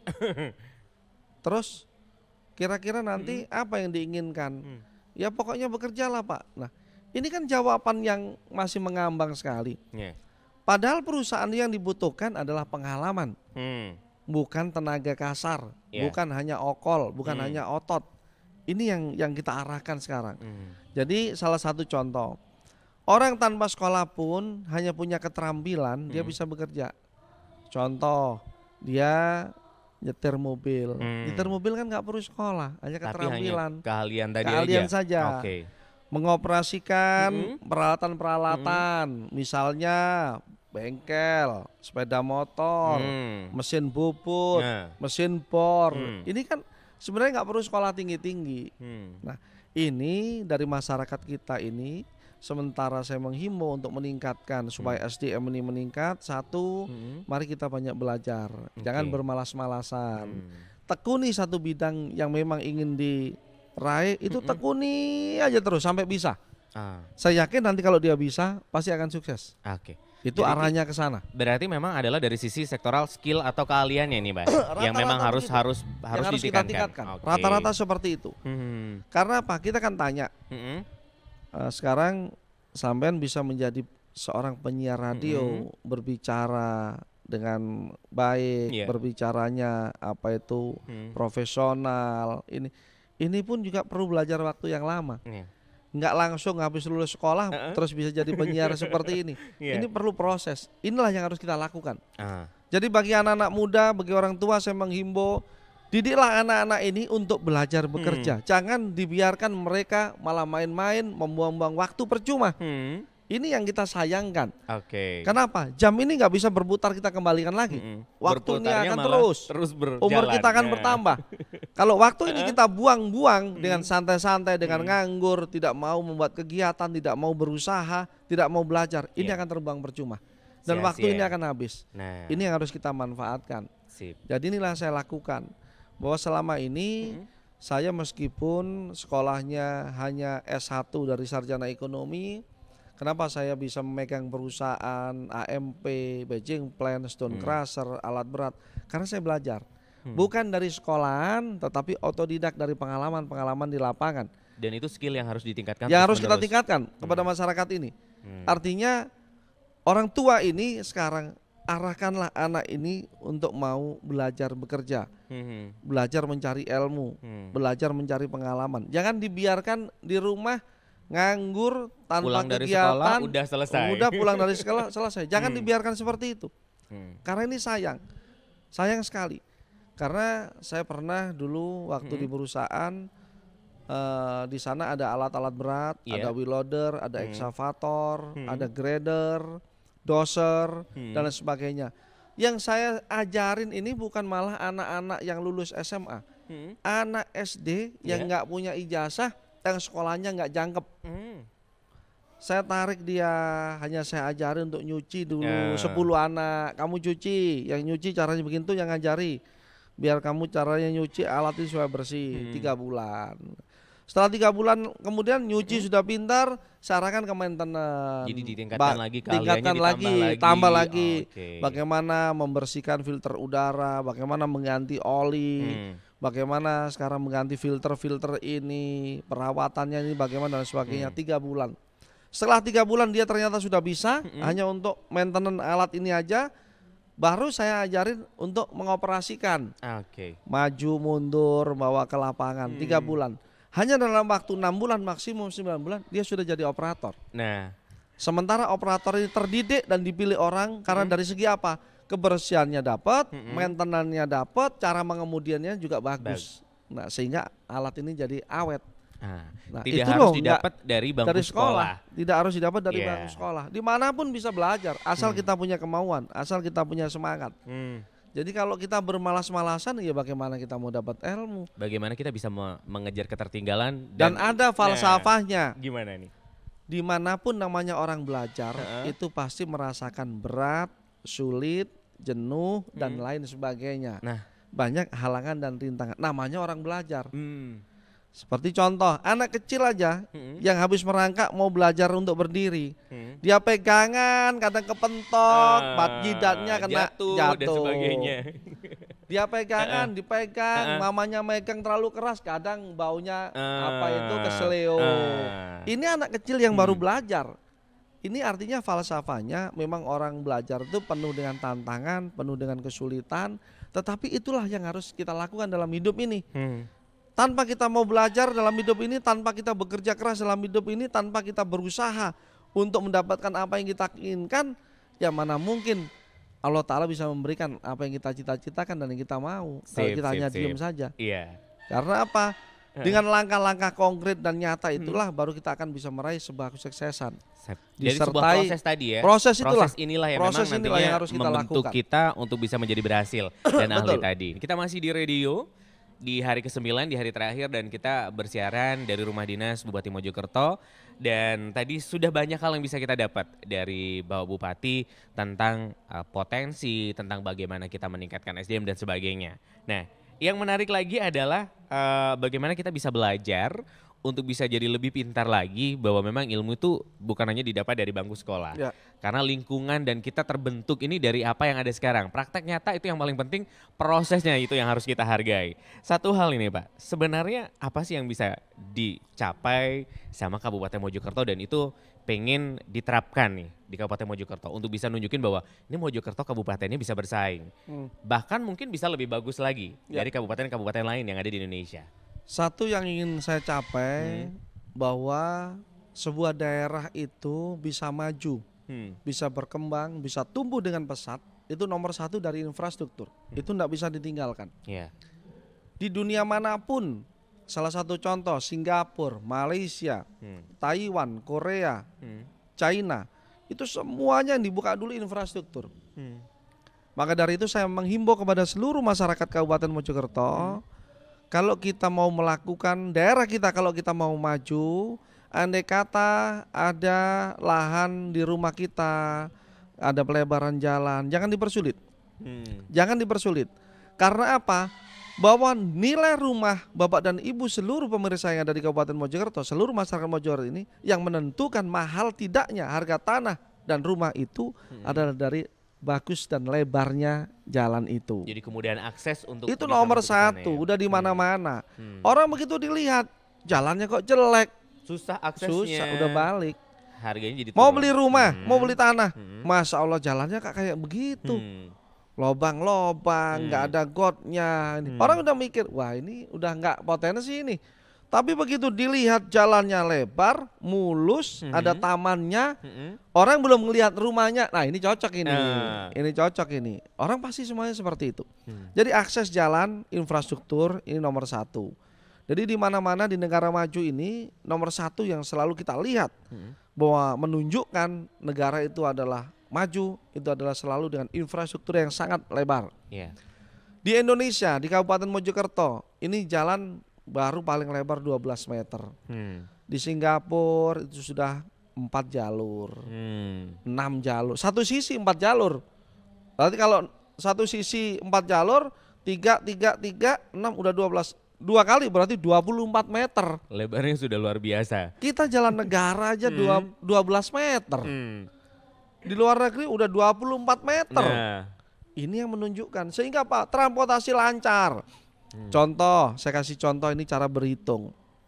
Terus kira-kira nanti Mm-mm. apa yang diinginkan? Hmm. Ya pokoknya bekerjalah pak. Nah ini kan jawaban yang masih mengambang sekali. Yeah. Padahal perusahaan yang dibutuhkan adalah pengalaman, Hmm. bukan tenaga kasar, Yeah. bukan hanya okol, bukan Hmm. hanya otot. Ini yang yang kita arahkan sekarang. Hmm. Jadi salah satu contoh, orang tanpa sekolah pun hanya punya keterampilan, dia Hmm. bisa bekerja. Contoh, dia nyetir mobil. Hmm. Nyetir mobil kan nggak perlu sekolah, hanya Tapi hanya keterampilan, keahlian tadi keahlian aja. saja. Oke. Mengoperasikan Mm-mm. peralatan-peralatan, misalnya bengkel, sepeda motor, Hmm. mesin bubut, Nah. mesin bor. Hmm. Ini kan sebenarnya nggak perlu sekolah tinggi-tinggi. Hmm. Nah, ini dari masyarakat kita ini, sementara saya menghimbau untuk meningkatkan supaya S D M ini meningkat. Satu, Hmm. mari kita banyak belajar, jangan Oke. bermalas-malasan. Hmm. Tekuni satu bidang yang memang ingin diraih, itu Mm-mm. tekuni aja terus sampai bisa. Ah. Saya yakin nanti kalau dia bisa, pasti akan sukses. Oke. Itu Jadi arahnya ke sana. Berarti memang adalah dari sisi sektoral skill atau keahliannya nih, Mbak. yang memang Rata-rata harus begitu. harus Yang harus harus kita ditingkatkan. tingkatkan. Oke. Rata-rata seperti itu. Hmm. Karena apa? Kita kan tanya, Mm-mm. eh, sekarang sampean bisa menjadi seorang penyiar radio, berbicara dengan baik, Iya. berbicaranya apa itu Hmm. profesional. Ini ini pun juga perlu belajar waktu yang lama. Iya. Nggak langsung habis lulus sekolah Uh-uh. terus bisa jadi penyiar seperti ini. Iya. Ini perlu proses. Inilah yang harus kita lakukan. Ah. Jadi bagi anak-anak muda, bagi orang tua saya menghimbau, didiklah anak-anak ini untuk belajar bekerja. Jangan dibiarkan mereka malah main-main, membuang-buang waktu percuma. Hmm. Ini yang kita sayangkan. Oke. Kenapa? Jam ini nggak bisa berputar kita kembalikan lagi. Mm-mm. Waktunya Berputarnya akan malah terus. terus berjalan. Umur kita akan Nah. bertambah. Kalau waktu ini kita buang-buang dengan santai-santai, dengan nganggur, tidak mau membuat kegiatan, tidak mau berusaha, tidak mau belajar, ini Iya. akan terbang percuma. Dan Sia-sia. waktu ini akan habis. Nah. Ini yang harus kita manfaatkan. Sip. Jadi inilah saya lakukan. Bahwa selama ini Mm-mm. saya meskipun sekolahnya hanya S satu dari sarjana ekonomi, kenapa saya bisa memegang perusahaan A M P, Beijing Plant, Stone Hmm. Crusher, alat berat? Karena saya belajar. Hmm. Bukan dari sekolahan, tetapi otodidak dari pengalaman-pengalaman di lapangan. Dan itu skill yang harus ditingkatkan. Yang harus kita terus-menerus. tingkatkan kepada masyarakat ini. Hmm. Artinya orang tua ini sekarang arahkanlah anak ini untuk mau belajar bekerja, Hmm. belajar mencari ilmu, Hmm. belajar mencari pengalaman. Jangan dibiarkan di rumah nganggur tanpa Pulang dari sekolah kegiatan. udah selesai. Udah pulang dari sekolah selesai. Jangan Hmm. dibiarkan seperti itu. Hmm. Karena ini sayang. Sayang sekali. Karena saya pernah dulu waktu Hmm. di perusahaan, eh, di sana ada alat-alat berat, Iya. ada wheel loader, ada Hmm. excavator, Hmm. ada grader, doser, Hmm. dan lain sebagainya. Yang saya ajarin ini bukan malah anak-anak yang lulus S M A, Hmm. anak S D yang Iya. nggak punya ijazah, yang sekolahnya nggak jangkep. Hmm. Saya tarik dia, hanya saya ajarin untuk nyuci dulu Ya. sepuluh anak. Kamu cuci, yang nyuci caranya begitu, yang ngajari. Biar kamu caranya nyuci alat itu supaya bersih. Hmm. Tiga bulan. Setelah tiga bulan kemudian nyuci sudah pintar, saya arahkan ke maintenance. Jadi ditingkatkan lagi keahliannya, tingkatkan ditambah lagi, lagi. tambah lagi. Oke. Bagaimana membersihkan filter udara, bagaimana mengganti oli, Hmm. bagaimana sekarang mengganti filter-filter ini, perawatannya ini bagaimana dan sebagainya. Hmm. Tiga bulan. Setelah tiga bulan dia ternyata sudah bisa, Mm-mm. hanya untuk maintenance alat ini aja, baru saya ajarin untuk mengoperasikan. Oke. Maju mundur bawa ke lapangan. Tiga Hmm. bulan. Hanya dalam waktu enam bulan maksimum sembilan bulan dia sudah jadi operator. Nah. Sementara operator ini terdidik dan dipilih orang karena Hmm. dari segi apa? Kebersihannya dapat, Mm-mm. maintenance-nya dapat, cara mengemudiannya juga bagus. Nah, sehingga alat ini jadi awet. Ah, Nah, tidak itu harus loh, didapat dari bangku dari sekolah. sekolah. Tidak harus didapat dari Iya. bangku sekolah. Dimanapun bisa belajar, asal Hmm. kita punya kemauan, asal kita punya semangat. Hmm. Jadi kalau kita bermalas-malasan, ya bagaimana kita mau dapat ilmu? Bagaimana kita bisa me- mengejar ketertinggalan Dan, ada falsafahnya. Nah, gimana nih? Dimanapun namanya orang belajar, Heeh. itu pasti merasakan berat, sulit, jenuh, dan Hmm. lain sebagainya. Nah. banyak halangan dan rintangan. Namanya orang belajar. Hmm. Seperti contoh, anak kecil aja Hmm. yang habis merangkak mau belajar untuk berdiri. Hmm. Dia pegangan, kadang kepentok, Ah, bat jidatnya kena jatuh, jatuh. dan sebagainya. Dia pegangan, Uh-uh. dipegang, Uh-uh. mamanya megang terlalu keras, kadang baunya Ah, apa itu keseleo. ah. Ini anak kecil yang baru Hmm. belajar. Ini artinya falsafahnya memang orang belajar itu penuh dengan tantangan, penuh dengan kesulitan, tetapi itulah yang harus kita lakukan dalam hidup ini. Hmm. Tanpa kita mau belajar dalam hidup ini, tanpa kita bekerja keras dalam hidup ini, tanpa kita berusaha untuk mendapatkan apa yang kita inginkan, ya mana mungkin Allah Ta'ala bisa memberikan apa yang kita cita-citakan dan yang kita mau. Kalau Sip, kita sip, hanya sip. diem saja. Iya. Karena apa? Eh. Dengan langkah-langkah konkret dan nyata itulah baru kita akan bisa meraih sebuah kesuksesan. Jadi sebuah Disertai proses tadi ya. proses itulah. inilah yang Proses memang inilah nantinya yang harus kita membentuk lakukan. kita untuk bisa menjadi berhasil dan ahli Betul. tadi. Kita masih di radio di hari kesembilan, di hari terakhir, dan kita bersiaran dari Rumah Dinas Bupati Mojokerto. Dan tadi sudah banyak hal yang bisa kita dapat dari Bapak Bupati tentang uh, potensi, tentang bagaimana kita meningkatkan S D M dan sebagainya. Nah, yang menarik lagi adalah uh, bagaimana kita bisa belajar untuk bisa jadi lebih pintar lagi, bahwa memang ilmu itu bukan hanya didapat dari bangku sekolah. Ya. Karena lingkungan dan kita terbentuk ini dari apa yang ada sekarang. Praktek nyata itu yang paling penting, prosesnya itu yang harus kita hargai. Satu hal ini Pak, sebenarnya apa sih yang bisa dicapai sama Kabupaten Mojokerto dan itu pengen diterapkan nih di Kabupaten Mojokerto untuk bisa nunjukin bahwa ini Mojokerto kabupatennya bisa bersaing. Hmm. Bahkan mungkin bisa lebih bagus lagi Ya. dari kabupaten-kabupaten lain yang ada di Indonesia. Satu yang ingin saya capai Hmm. bahwa sebuah daerah itu bisa maju, Hmm. bisa berkembang, bisa tumbuh dengan pesat. Itu nomor satu dari infrastruktur. Itu tidak bisa ditinggalkan. Ya. Di dunia manapun, salah satu contoh Singapura, Malaysia, Hmm. Taiwan, Korea, Hmm. China, itu semuanya yang dibuka dulu infrastruktur. Hmm. Maka dari itu saya menghimbau kepada seluruh masyarakat Kabupaten Mojokerto, kalau kita mau melakukan daerah kita, kalau kita mau maju, andai kata ada lahan di rumah kita, ada pelebaran jalan, jangan dipersulit. Hmm. Jangan dipersulit. Karena apa? Bahwa nilai rumah Bapak dan Ibu seluruh pemirsa yang ada di Kabupaten Mojokerto, seluruh masyarakat Mojokerto ini yang menentukan mahal tidaknya harga tanah dan rumah itu Hmm. adalah dari bagus dan lebarnya jalan itu. Jadi kemudian akses untuk Itu bisa nomor masuk ke sana satu, ya. udah di mana-mana. Hmm. Orang begitu dilihat jalannya kok jelek, Susah aksesnya. susah, udah balik. Harganya jadi Mau turun. beli rumah, Hmm. mau beli tanah, Hmm. Masya Allah jalannya kak kayak begitu, Hmm. lobang-lobang, nggak Hmm. ada gotnya. Hmm. Orang udah mikir, wah ini udah nggak potensi ini. Tapi begitu dilihat jalannya lebar, mulus, Hmm. ada tamannya, Hmm. orang belum melihat rumahnya. Nah ini cocok ini, Ah. ini cocok ini. Orang pasti semuanya seperti itu. Hmm. Jadi akses jalan, infrastruktur ini nomor satu. Jadi di mana-mana di negara maju ini nomor satu yang selalu kita lihat Hmm. bahwa menunjukkan negara itu adalah maju, itu adalah selalu dengan infrastruktur yang sangat lebar. Iya. Di Indonesia, di Kabupaten Mojokerto, ini jalan baru paling lebar dua belas meter. Hmm. Di Singapura itu sudah empat jalur, Hmm. enam jalur, satu sisi empat jalur. Berarti kalau satu sisi empat jalur, tiga, tiga, tiga, enam, udah dua belas. Dua kali berarti dua puluh empat meter. Lebarnya sudah luar biasa. Kita jalan negara aja dua- dua belas meter. Hmm. Di luar negeri udah dua puluh empat meter. Nah. Ini yang menunjukkan. Sehingga Pak, transportasi lancar. Hmm. Contoh, saya kasih contoh ini cara berhitung.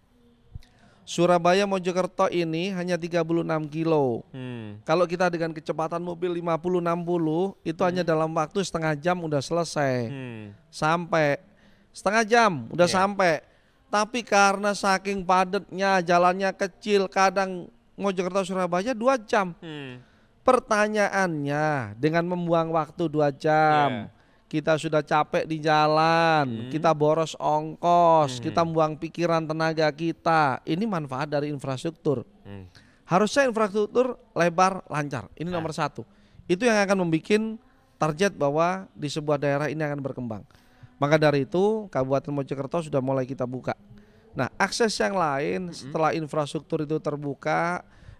Surabaya Mojokerto ini hanya tiga puluh enam kilo. Hmm. Kalau kita dengan kecepatan mobil lima puluh enam puluh, itu hanya dalam waktu setengah jam udah selesai. Hmm. Sampai setengah jam udah Iya. sampai. Tapi karena saking padatnya, jalannya kecil, kadang Mojokerto Surabaya dua jam. Hmm. Pertanyaannya, dengan membuang waktu dua jam, Yeah. kita sudah capek di jalan, Hmm. kita boros ongkos, Hmm. kita buang pikiran tenaga kita. Ini manfaat dari infrastruktur. Hmm. Harusnya infrastruktur lebar, lancar. Ini nomor satu. Itu yang akan membuat target bahwa di sebuah daerah ini akan berkembang. Maka dari itu Kabupaten Mojokerto sudah mulai kita buka. Nah, akses yang lain setelah infrastruktur itu terbuka,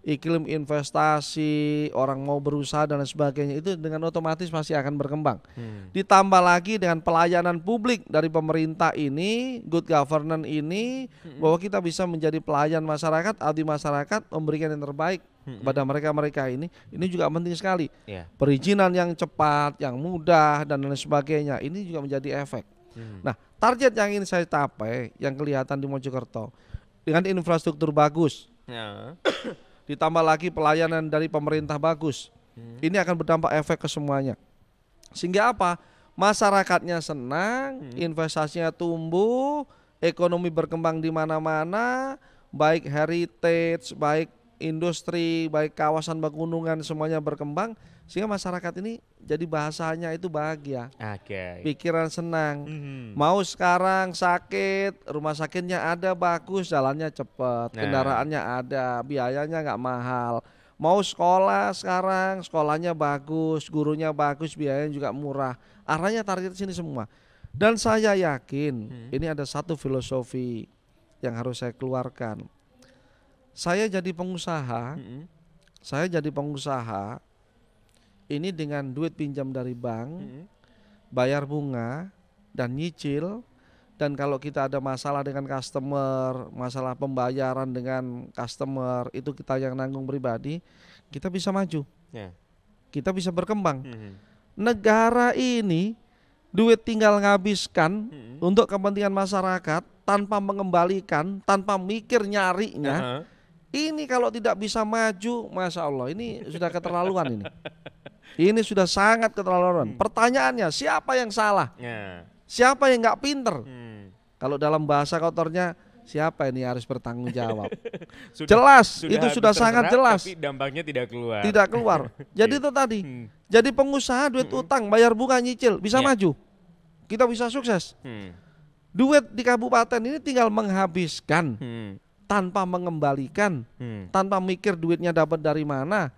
iklim investasi, orang mau berusaha dan lain sebagainya, itu dengan otomatis pasti akan berkembang. Hmm. Ditambah lagi dengan pelayanan publik dari pemerintah ini, good governance ini, hmm. bahwa kita bisa menjadi pelayan masyarakat, abdi masyarakat, memberikan yang terbaik hmm. kepada mereka-mereka ini, ini juga penting sekali. Yeah. Perizinan yang cepat, yang mudah dan lain sebagainya, ini juga menjadi efek. Hmm. Nah, target yang ingin saya capai, yang kelihatan di Mojokerto, dengan infrastruktur bagus. Yeah. Ditambah lagi pelayanan dari pemerintah bagus, hmm. ini akan berdampak efek ke semuanya. Sehingga apa? Masyarakatnya senang, hmm. investasinya tumbuh, ekonomi berkembang di mana-mana, baik heritage, baik industri, baik kawasan pegunungan semuanya berkembang, sehingga masyarakat ini jadi bahasanya itu bahagia, okay. pikiran senang. Mm-hmm. Mau sekarang sakit, rumah sakitnya ada bagus, jalannya cepat, nah. kendaraannya ada, biayanya nggak mahal. Mau sekolah sekarang, sekolahnya bagus, gurunya bagus, biayanya juga murah. Arahnya target sini semua. Dan saya yakin hmm. ini ada satu filosofi yang harus saya keluarkan. Saya jadi pengusaha, hmm. saya jadi pengusaha. Ini dengan duit pinjam dari bank, hmm. bayar bunga dan nyicil, dan kalau kita ada masalah dengan customer, masalah pembayaran dengan customer, itu kita yang nanggung pribadi, kita bisa maju, yeah. kita bisa berkembang. Hmm. Negara ini duit tinggal ngabiskan hmm. untuk kepentingan masyarakat tanpa mengembalikan, tanpa mikir nyarinya. Uh-huh. Ini kalau tidak bisa maju, masya Allah, ini sudah keterlaluan ini. Ini sudah sangat keterlaluan. Hmm. Pertanyaannya, siapa yang salah? Yeah. Siapa yang nggak pinter? Hmm. Kalau dalam bahasa kotornya, siapa ini harus bertanggung jawab? sudah, jelas, sudah itu sudah sangat jelas. Tapi dampaknya tidak keluar. Tidak keluar. Jadi itu tadi. Hmm. Jadi pengusaha duit hmm. utang, bayar bunga nyicil, bisa yeah. maju. Kita bisa sukses. Hmm. Duit di kabupaten ini tinggal menghabiskan hmm. tanpa mengembalikan, hmm. tanpa mikir duitnya dapat dari mana.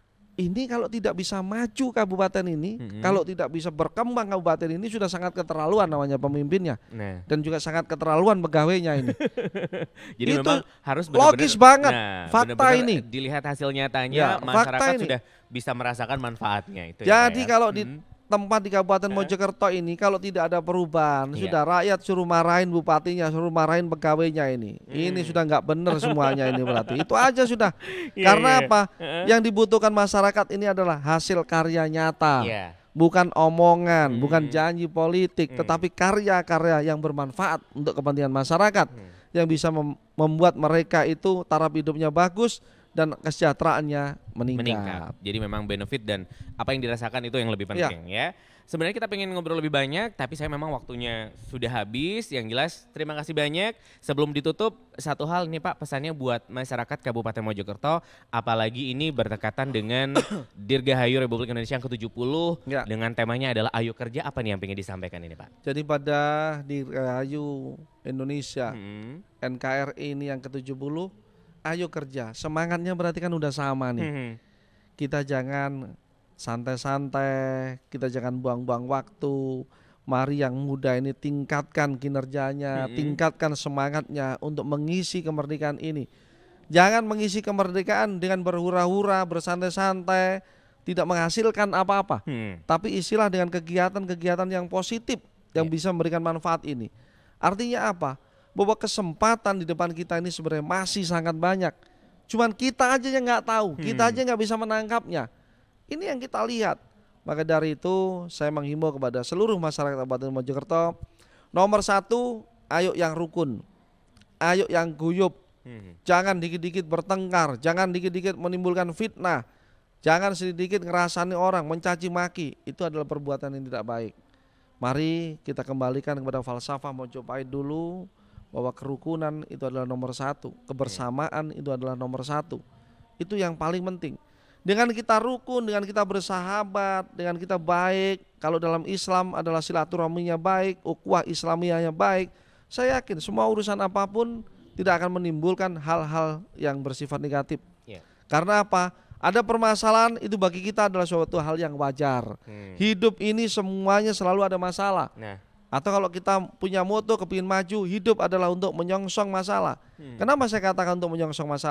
Ini kalau tidak bisa maju kabupaten ini, mm-hmm. kalau tidak bisa berkembang kabupaten ini, sudah sangat keterlaluan namanya pemimpinnya, nah. dan juga sangat keterlaluan pegawainya ini. Jadi itu memang harus benar-benar, logis banget, nah, fakta benar-benar ini. Dilihat hasil nyatanya, ya, masyarakat sudah bisa merasakan manfaatnya. Itu Jadi ya, kalau hmm. di tempat di Kabupaten Mojokerto ini, kalau tidak ada perubahan, yeah. sudah rakyat suruh marahin bupatinya, suruh marahin pegawainya ini. Hmm. Ini sudah nggak benar semuanya ini berarti. Itu aja sudah. Yeah, Karena yeah. apa? Uh-huh. Yang dibutuhkan masyarakat ini adalah hasil karya nyata. Yeah. Bukan omongan, hmm. bukan janji politik, hmm. tetapi karya-karya yang bermanfaat untuk kepentingan masyarakat. Hmm. Yang bisa mem- membuat mereka itu taraf hidupnya bagus dan kesejahteraannya meningkat. meningkat. Jadi memang benefit dan apa yang dirasakan itu yang lebih penting ya. ya. Sebenarnya kita pengen ngobrol lebih banyak, tapi saya memang waktunya sudah habis. Yang jelas terima kasih banyak. Sebelum ditutup, satu hal nih Pak, pesannya buat masyarakat Kabupaten Mojokerto, apalagi ini berdekatan dengan Dirgahayu Republik Indonesia yang ke tujuh puluh, ya. dengan temanya adalah Ayo Kerja. Apa nih yang pengen disampaikan ini Pak? Jadi pada Dirgahayu Indonesia, hmm. N K R I ini yang ke tujuh puluh, ayo kerja, semangatnya berarti kan udah sama nih. Hmm. Kita jangan santai-santai, kita jangan buang-buang waktu. Mari yang muda ini tingkatkan kinerjanya, hmm. tingkatkan semangatnya untuk mengisi kemerdekaan ini. Jangan mengisi kemerdekaan dengan berhura-hura, bersantai-santai, tidak menghasilkan apa-apa. Hmm. Tapi isilah dengan kegiatan-kegiatan yang positif yang yeah. bisa memberikan manfaat ini. Artinya apa? Bahwa kesempatan di depan kita ini sebenarnya masih sangat banyak. Cuman kita aja yang nggak tahu, hmm. kita aja nggak bisa menangkapnya. Ini yang kita lihat. Maka dari itu saya menghimbau kepada seluruh masyarakat Kabupaten Mojokerto, nomor satu, ayo yang rukun, ayo yang guyup, hmm. jangan dikit-dikit bertengkar, jangan dikit-dikit menimbulkan fitnah, jangan sedikit ngerasani orang, mencaci maki, itu adalah perbuatan yang tidak baik. Mari kita kembalikan kepada falsafah Mojopahit dulu, bahwa kerukunan itu adalah nomor satu, kebersamaan itu adalah nomor satu. Itu yang paling penting. Dengan kita rukun, dengan kita bersahabat, dengan kita baik, kalau dalam Islam adalah silaturahminya baik, ukhuwah Islamiyahnya baik, saya yakin semua urusan apapun tidak akan menimbulkan hal-hal yang bersifat negatif. Yeah. Karena apa? Ada permasalahan, itu bagi kita adalah suatu hal yang wajar. Hmm. Hidup ini semuanya selalu ada masalah. Nah. Atau kalau kita punya moto kepingin maju, hidup adalah untuk menyongsong masalah. Hmm. Kenapa saya katakan untuk menyongsong masalah?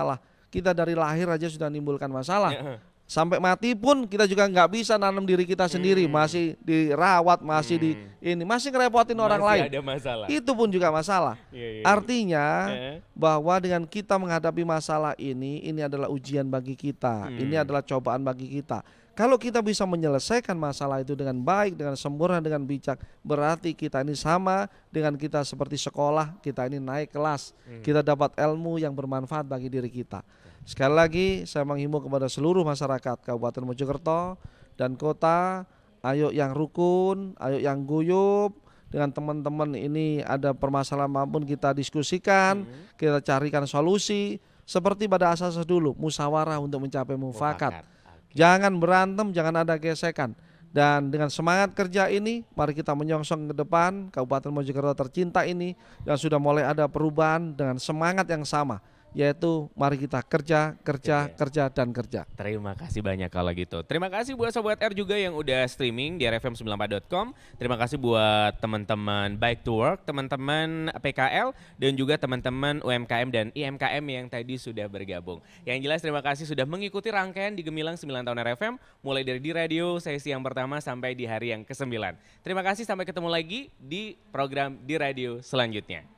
kita dari lahir aja sudah menimbulkan masalah. Sampai mati pun kita juga nggak bisa nanam diri kita sendiri, hmm. masih dirawat, masih hmm. di ini, masih ngerepotin masih orang lain. Ada masalah. Itu pun juga masalah. Yeah, yeah, Artinya yeah. bahwa dengan kita menghadapi masalah ini, ini adalah ujian bagi kita, hmm. ini adalah cobaan bagi kita. Kalau kita bisa menyelesaikan masalah itu dengan baik, dengan sempurna, dengan bijak, berarti kita ini sama dengan kita seperti sekolah, kita ini naik kelas, hmm. kita dapat ilmu yang bermanfaat bagi diri kita. Sekali lagi saya menghimbau kepada seluruh masyarakat Kabupaten Mojokerto dan kota, ayo yang rukun, ayo yang guyup, dengan teman-teman ini ada permasalahan maupun kita diskusikan, hmm. kita carikan solusi seperti pada asas dulu, musyawarah untuk mencapai mufakat. Jangan berantem, jangan ada gesekan. Dan dengan semangat kerja ini, mari kita menyongsong ke depan Kabupaten Mojokerto tercinta ini yang sudah mulai ada perubahan dengan semangat yang sama. Yaitu mari kita kerja, kerja, Oke. kerja, dan kerja. Terima kasih banyak kalau gitu. Terima kasih buat Sobat R juga yang udah streaming di r f m sembilan puluh empat dot com. Terima kasih buat teman-teman Bike to Work, teman-teman P K L, dan juga teman-teman U M K M dan I M K M yang tadi sudah bergabung. Yang jelas terima kasih sudah mengikuti rangkaian di Gemilang sembilan tahun R F M, mulai dari di radio sesi yang pertama sampai di hari yang kesembilan. Terima kasih, sampai ketemu lagi di program di radio selanjutnya.